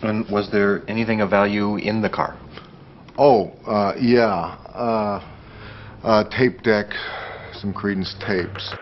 And was there anything of value in the car? Oh, yeah. Tape deck, some Creedence tapes.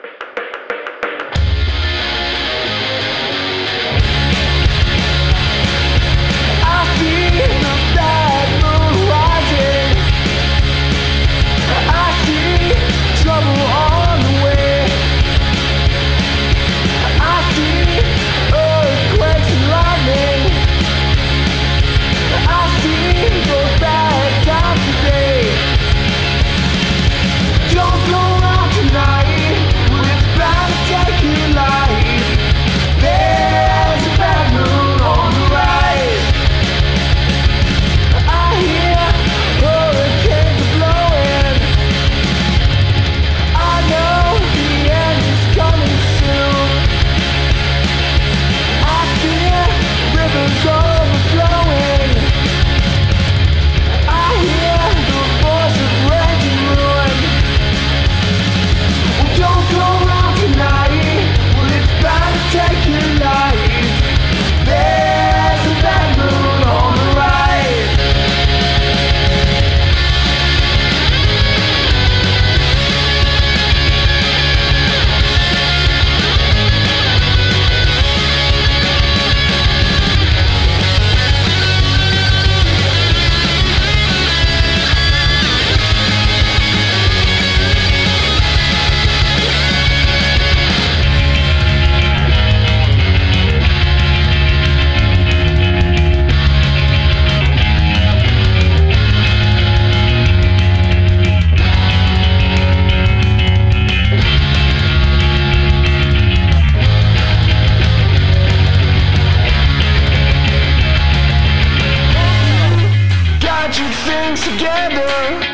Together,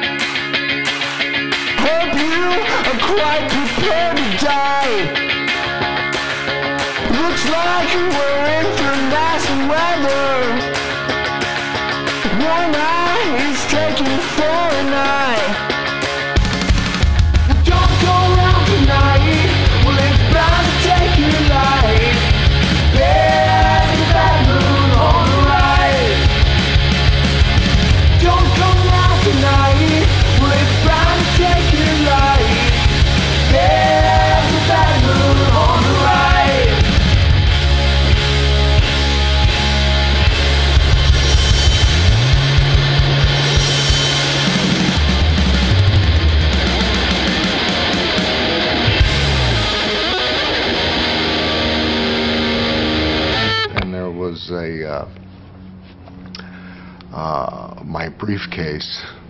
hope you are quite prepared to die. Looks like we're in for nice weather. One eye is taken for an eye. Don't go around tonight, well it's bound to take your life. There's a bad moon on the rise. Don't come out tonight, well it's bound to take your life. There's a bad moon on the rise. And there was my briefcase